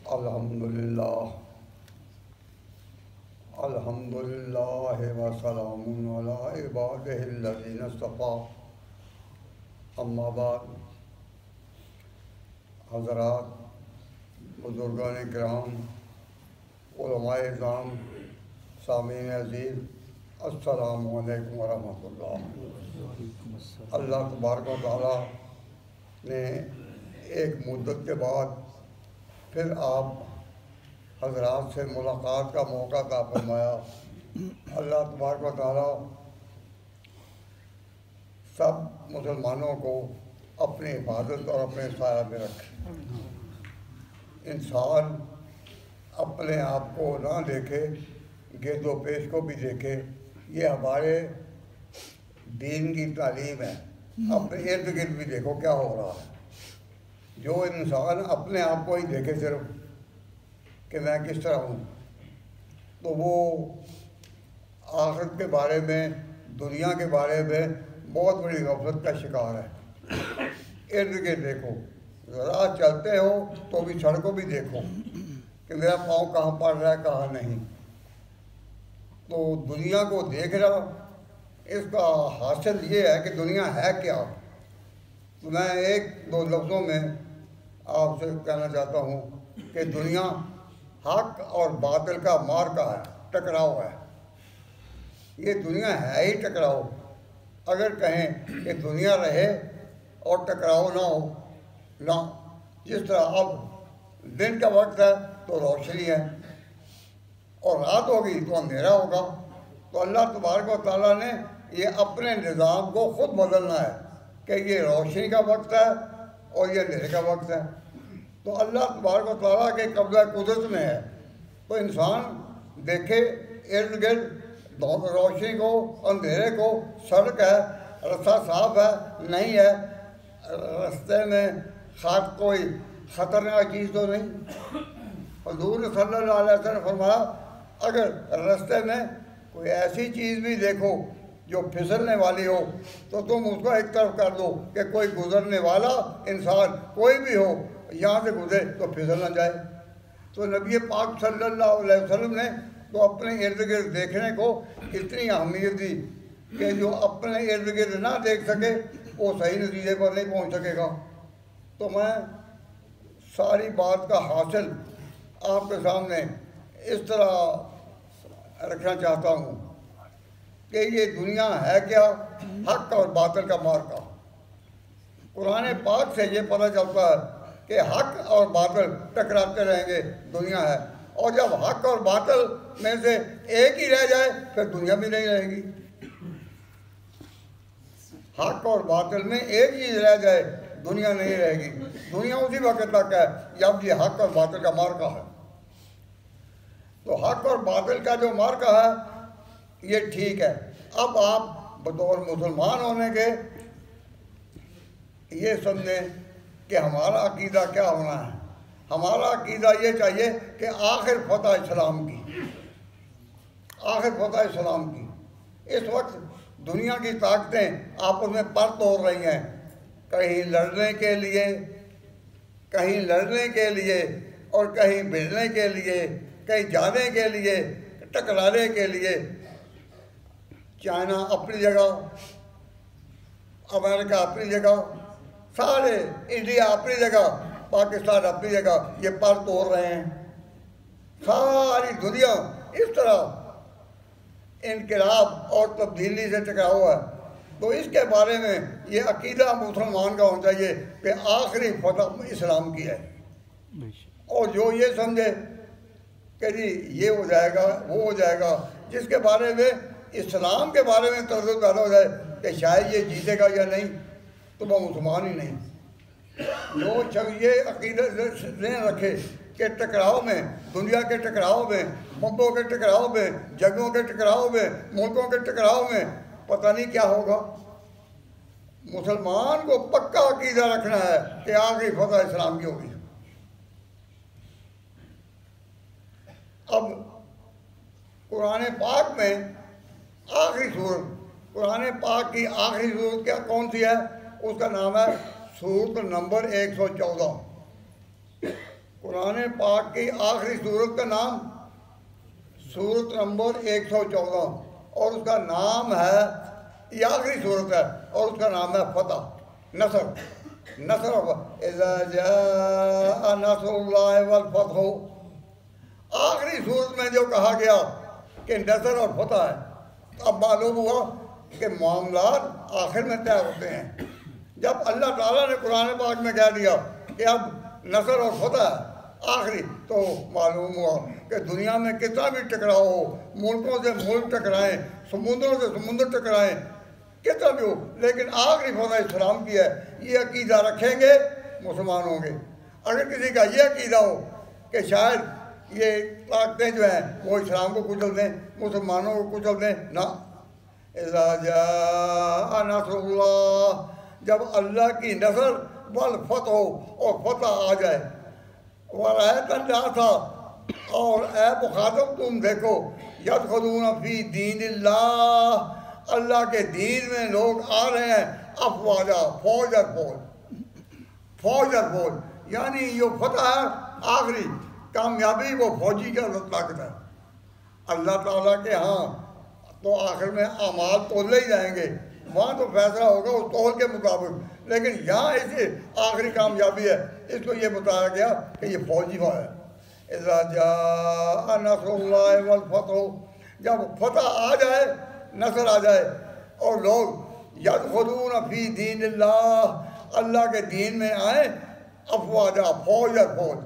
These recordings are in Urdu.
الحمدللہ وسلام علی عبادہ الذین اصطفیٰ، اما بعد۔ حضرات، بزرگان کرام، علماء اعظام، سامعین عزیز، السلام علیکم ورحمۃ اللہ۔ اللہ تبارک و تعالیٰ نے ایک مدت کے بعد پھر آپ حضرات سے ملاقات کا موقع عطا فرمایا۔ اللہ تبارک و تعالیٰ سب مسلمانوں کو اپنی حفاظت اور اپنے سایہ میں رکھے۔ انسان اپنے آپ کو نہ دیکھے، گرد و پیش کو بھی دیکھے۔ یہ ہمارے دین کی تعلیم ہے۔ اپنے ارد گرد بھی دیکھو کیا ہو رہا ہے۔ جو انسان اپنے آپ کو ہی دیکھے صرف کہ میں کس طرح ہوں، تو وہ آخرت کے بارے میں، دنیا کے بارے میں بہت بڑی غفلت کا شکار ہے۔ ارد گرد دیکھو، ذرا چلتے ہو تو بھی سڑکوں بھی دیکھو کہ میرا پاؤں کہاں پڑ رہا ہے کہاں نہیں۔ تو دنیا کو دیکھنا، اس کا حاصل یہ ہے کہ دنیا ہے کیا۔ تو میں ایک دو لفظوں میں آپ سے کہنا چاہتا ہوں کہ دنیا حق اور باطل کا مارکا ہے، ٹکراؤ ہے۔ یہ دنیا ہے ہی ٹکراؤ۔ اگر کہیں کہ دنیا رہے اور ٹکراؤ نہ ہو، نہ، جس طرح اب دن کا وقت ہے تو روشنی ہے اور رات ہوگی تو اندھیرا ہوگا۔ تو اللہ تبارک و تعالیٰ نے یہ اپنے نظام کو خود بدلنا ہے کہ یہ روشنی کا وقت ہے اور یہ اندھیرے کا وقت ہے۔ تو اللہ تبارک و تعالیٰ کے قبضہ قدرت میں ہے۔ تو انسان دیکھے ارد گرد روشنی کو، اندھیرے کو، سڑک ہے، رستہ صاف ہے نہیں ہے، رستے میں کوئی خطرناک چیز تو نہیں۔ حضور صلی اللہ علیہ وسلم نے فرمایا اگر رستے میں کوئی ایسی چیز بھی دیکھو جو پھسلنے والی ہو تو تم اس کو ایک طرف کر دو کہ کوئی گزرنے والا انسان کوئی بھی ہو یہاں سے گزرے تو پھسل نہ جائے۔ تو نبی پاک صلی اللہ علیہ وسلم نے تو اپنے ارد گرد دیکھنے کو اتنی اہمیت دی کہ جو اپنے ارد گرد نہ دیکھ سکے وہ صحیح نتیجے پر نہیں پہنچ سکے گا۔ تو میں ساری بات کا حاصل آپ کے سامنے اس طرح رکھنا چاہتا ہوں کہ یہ دنیا ہے کیا؟ حق اور باطل کا مارکا۔ قرآن پاک سے یہ پتہ چلتا ہے کہ حق اور باطل ٹکراتے رہیں گے، دنیا ہے۔ اور جب حق اور باطل میں سے ایک ہی رہ جائے پھر دنیا بھی نہیں رہے گی۔ حق اور باطل میں ایک چیز رہ جائے دنیا نہیں رہے گی۔ دنیا اسی وقت تک ہے جب یہ حق اور باطل کا مارکا ہے۔ تو حق اور باطل کا جو مارکا ہے یہ ٹھیک ہے۔ اب آپ بطور مسلمان ہونے کے یہ سمجھیں کہ ہمارا عقیدہ کیا ہونا ہے۔ ہمارا عقیدہ یہ چاہیے کہ آخر فتح اسلام کی، آخر فتح اسلام کی۔ اس وقت دنیا کی طاقتیں آپس میں پر توڑ رہی ہیں، کہیں لڑنے کے لیے، کہیں لڑنے کے لیے اور کہیں بھیڑنے کے لیے، کہیں جانے کے لیے، ٹکرانے کے لیے۔ چائنا اپنی جگہ، امریکہ اپنی جگہ، سارے انڈیا اپنی جگہ، پاکستان اپنی جگہ، یہ پر توڑ رہے ہیں۔ ساری دنیا اس طرح انقلاب اور تبدیلی سے ٹکرا ہوا ہے۔ تو اس کے بارے میں یہ عقیدہ مسلمان کا ہونا چاہیے کہ آخری فتح اسلام کی ہے۔ اور جو یہ سمجھے کہ جی یہ ہو جائے گا وہ ہو جائے گا، جس کے بارے میں اسلام کے بارے میں تردد پیدا ہو جائے کہ شاید یہ جیتے گا یا نہیں تو وہ مسلمان ہی نہیں۔ جو شخص یہ عقیدہ ذہن رکھے کہ ٹکراؤ میں، دنیا کے ٹکراؤ میں، ملکوں کے ٹکراؤ میں، جگہوں کے ٹکراؤ میں، ملکوں کے ٹکراؤ میں پتہ نہیں کیا ہوگا۔ مسلمان کو پکا عقیدہ رکھنا ہے کہ آخری فتح اسلام کی ہوگی۔ اب قرآن پاک میں آخری سورت، قرآن پاک کی آخری سورت کیا کون سی ہے؟ اس کا نام ہے سورت نمبر 114۔ قرآن پاک کی آخری سورت کا نام سورت نمبر 114 اور اس کا نام ہے، یہ آخری سورت ہے اور اس کا نام ہے فتح، نصر اذا جاء نصر اللہ والفتح۔ آخری صورت میں جو کہا گیا کہ نصر اور فتح ہے، اب معلوم ہوا کہ معاملات آخر میں طے ہوتے ہیں۔ جب اللہ تعالیٰ نے قرآن پاک میں کہہ دیا کہ اب نصر اور فتح ہے آخری، تو معلوم ہوا کہ دنیا میں کتنا بھی ٹکراؤ ہو، ملکوں سے ملک ٹکرائیں، سمندروں سے سمندر ٹکرائیں، کتنا بھی ہو، لیکن آخری فتح اسلام کی ہے۔ یہ عقیدہ رکھیں گے مسلمان ہوں گے۔ اگر کسی کا یہ عقیدہ ہو کہ شاید یہ طاقتیں جو ہیں وہ اسلام کو کچل دیں، مسلمانوں کو کچل دیں، نہ۔ اذا جاء نصر اللہ، جب اللہ کی نصر والفتح ہو اور فتح آ جائے، وَرَأَيْتَ النَّاسَ، اور اے مخاطب تم دیکھو، يَدْخُلُونَ فِي دِينِ اللَّهِ، اللہ کے دین میں لوگ آ رہے ہیں، افواجا، فوج اور فوج، یعنی یہ فتح ہے آخری کامیابی، وہ فوجی کا طاقت ہے۔ اللہ تعالیٰ کے ہاں تو آخر میں اعمال تولے ہی جائیں گے، وہاں تو فیصلہ ہوگا اس تول کے مطابق، لیکن یہاں اسے آخری کامیابی ہے، اس کو یہ بتایا گیا کہ یہ فوجی ہے۔ اذا جاء نصر اللہ والفتح، جب فتح آ جائے، نصر آ جائے اور لوگ یدخلون فی دین اللہ، اللہ کے دین میں آئیں، افواجا، فوج اور فوج،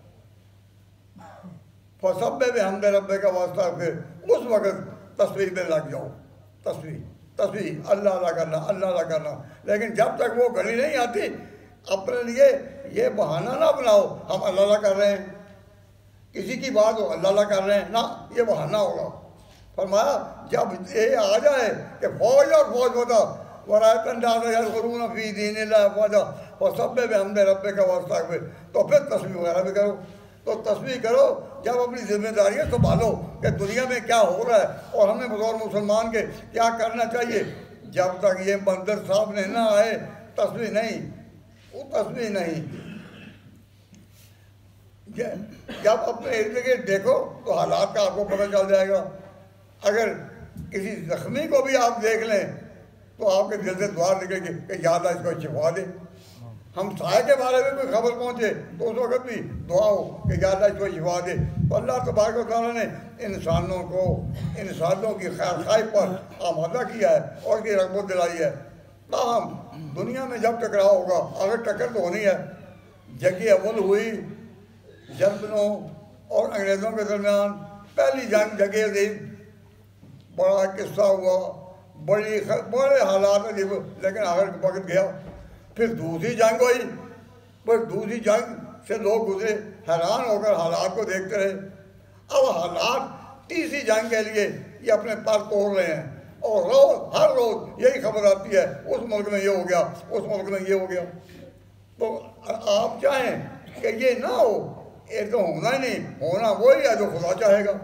فسبح بحمد ربک واستغفر، اس وقت تصویر میں لگ جاؤ، تصویر اللہ کرنا، لیکن جب تک وہ گھڑی نہیں آتی اپنے لیے یہ بہانہ نہ بناؤ ہم اللہ کر رہے ہیں، کسی کی بات ہو اللہ کر رہے ہیں، نہ، یہ بہانہ ہوگا۔ فرمایا جب یہ آ جائے کہ فوج اور فوج ہوتا، وَرَأَيْتَ النَّاسَ يَدْخُلُونَ فِي دِينِ اللَّهِ أَفْوَاجًا فَسَبِّحْ بِحَمْدِ رَبِّكَ وَاسْتَغْفِرْ، تو پھر تسبیح وغیرہ بھی کرو، تو تسبیح کرو جب اپنی ذمہ داریاں سنبھالو کہ دنیا میں کیا ہو رہا ہے اور ہمیں بطور مسلمان کے کیا کرنا چاہیے۔ جب تک یہ منظر سامنے نہ آئے تسبیح نہیں، وہ تسبیح نہیں۔ جب اپنے ارد گرد دیکھو تو حالات کا آپ کو پتہ چل جائے گا۔ اگر کسی زخمی کو بھی آپ دیکھ لیں تو آپ کے دل سے دعا نکلے گی کہ یا اللہ اس کو شفا دے۔ ہم سائے کے بارے میں کوئی خبر پہنچے تو اس وقت بھی دعا ہو کہ یا اللہ اس کو شفا دے۔ تو اللہ تبارک و تعالیٰ نے انسانوں کی خیر خواہی پر آمادہ کیا ہے اور کی رغبت دلائی ہے۔ تاہم دنیا میں جب ٹکراؤ ہوگا، اگر ٹکر تو ہونی ہے، جنگ اول ہوئی جرمنوں اور انگریزوں کے درمیان، پہلی جنگ عظیم، بڑا قصہ ہوا، بڑے حالات عجیب، لیکن آخر وقت گیا۔ پھر دوسری جنگ ہوئی، پھر دوسری جنگ سے لوگ گزرے، حیران ہو کر حالات کو دیکھتے رہے۔ اب حالات تیسری جنگ کے لیے یہ اپنے پر توڑ رہے ہیں اور ہر روز یہی خبر آتی ہے اس ملک میں یہ ہو گیا، اس ملک میں یہ ہو گیا۔ تو آپ چاہیں کہ یہ نہ ہو، یہ تو ہونا ہی نہیں، ہونا وہی ہے جو خدا چاہے گا۔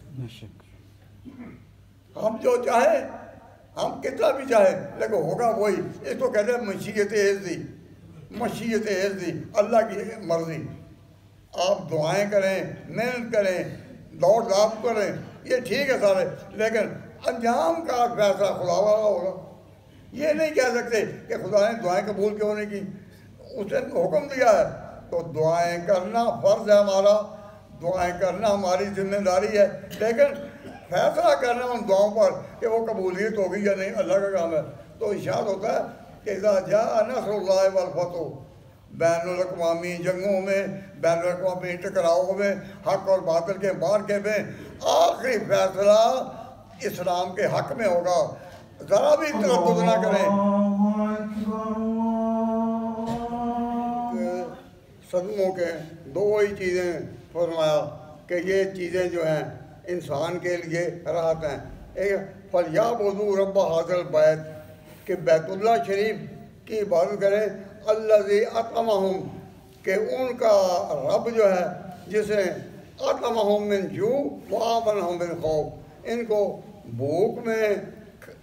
ہم جو چاہیں، ہم کتنا بھی چاہیں، لیکن ہوگا وہی۔ اس کو کہتے ہیں مشیت عزی، اللہ کی مرضی۔ آپ دعائیں کریں، محنت کریں، دوڑ دھاپ کریں، یہ ٹھیک ہے سارے، لیکن انجام کا فیصلہ خدا والا ہوگا۔ یہ نہیں کہہ سکتے کہ خدا نے دعائیں قبول کیوں نہیں کی، اس نے حکم دیا ہے تو دعائیں کرنا فرض ہے ہمارا، دعائیں کرنا ہماری ذمہ داری ہے، لیکن فیصلہ کرنا ان دعاؤں پر کہ وہ قبولیت ہوگی یا نہیں اللہ کا کام ہے۔ تو ارشاد ہوتا ہے کہ اذا جاء نصر اللہ والفتح، بین الاقوامی جنگوں میں، بین الاقوامی ٹکراؤ میں، حق اور باطل کے معرکے میں آخری فیصلہ اسلام کے حق میں ہوگا۔ ذرا بھی تردد نہ کریں۔ صدموں کے دو ہی چیزیں فرمایا کہ یہ چیزیں جو ہیں انسان کے لیے راحت ہیں۔ ایک فَلْيَعْبُدُوا رَبَّ هَٰذَا الْبَيْتِ، کہ بیت اللہ شریف کی عبادت کریں، الَّذِي أَطْعَمَهُمْ، کہ ان کا رب جو ہے جس نے أَطْعَمَهُمْ مِنْ جُوعٍ وَآمَنَهُمْ مِنْ خَوْفٍ، ان کو بھوک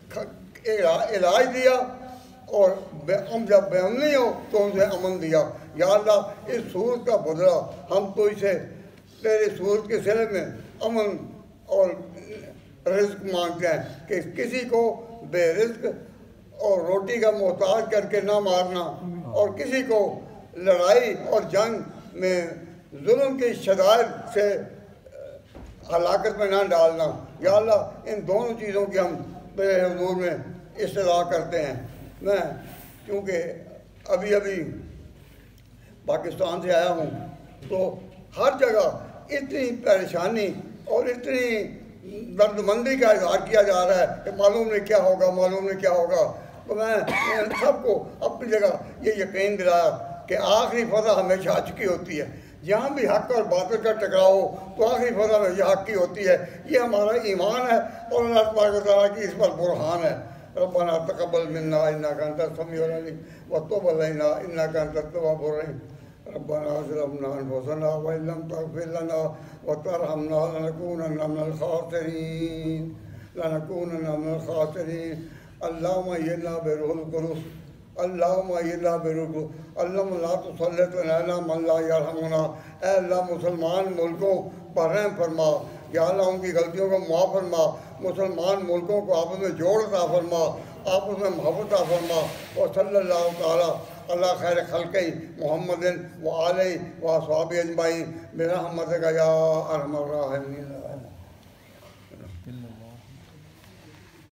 میں علاج دیا اور جب بے امنی ہو تو ان سے امن دیا۔ یا اللہ اس صورت کا بدلہ ہم تو اسے تیرے صورت کے سلے میں امن اور رزق مانگتے ہیں کہ کسی کو بے رزق اور روٹی کا محتاج کر کے نہ مارنا اور کسی کو لڑائی اور جنگ میں ظلم کی شدائد سے ہلاکت میں نہ ڈالنا. یا اللہ ان دونوں چیزوں کی ہم تیرے حضور میں استدعا کرتے ہیں. میں کیونکہ ابھی پاکستان سے آیا ہوں تو ہر جگہ اتنی پریشانی اور اتنی درد مندی کا اظہار کیا جا رہا ہے کہ معلوم نہیں کیا ہوگا، معلوم نہیں کیا ہوگا. تو میں سب کو اپنی جگہ یہ یقین دلایا کہ آخری فتح ہمیشہ حق کی ہوتی ہے. جہاں بھی حق اور باطل کا ٹکراؤ ہو تو آخری فتح ہمیشہ حق کی ہوتی ہے. یہ ہمارا ایمان ہے اور اللہ تبارک و تعالیٰ کی اس پر برہان ہے. ربنا تقبل منا انک انت السمیع العلیم وتب علینا انک انت التواب الرحیم. ربنا ظلمنا انفسنا وان لم تغفر لنا وترحمنا لنكونن من الخاسرین. اللهم ايدنا بروح القدس، اللهم ايدنا بروح القدس، اللهم لا تسلط علينا من لا يرحمنا. اے اللہ مسلمان ملکوں پر رحم فرما. یا اللہ ان کی غلطیوں کو معاف فرما. مسلمان ملکوں کو آپس میں جوڑ عطا فرما، آپس میں محبت عطا فرما. اور صلی اللہ تعالیٰ اللہ خیر خلق محمد و آلہ و اصحابہ اجمعین برحمتک یا ارحم الراحمین.